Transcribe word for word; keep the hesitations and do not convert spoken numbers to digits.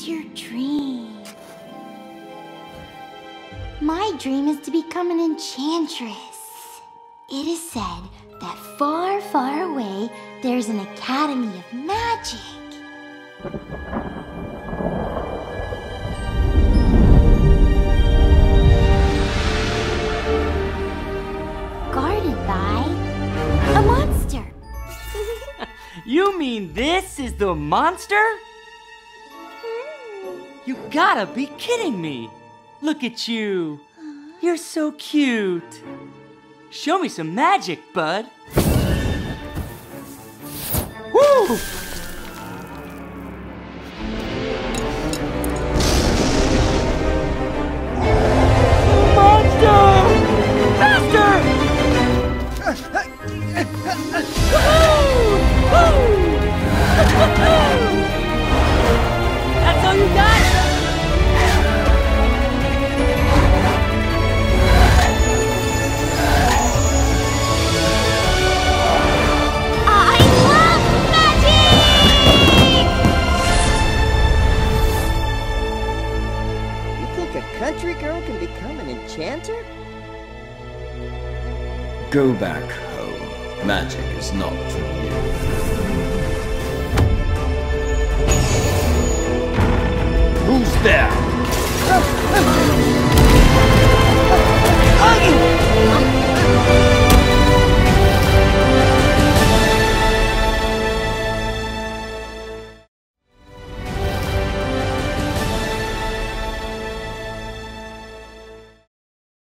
What's your dream? My dream is to become an enchantress. It is said that far, far away, there's an academy of magic. Guarded by a monster. You mean this is the monster? You gotta be kidding me. Look at you. You're so cute. Show me some magic, bud. Woo! Monster! Faster! Woohoo! Woo! That's all you got? Country girl can become an enchanter? Go back home. Magic is not for you. Who's there? Huggy!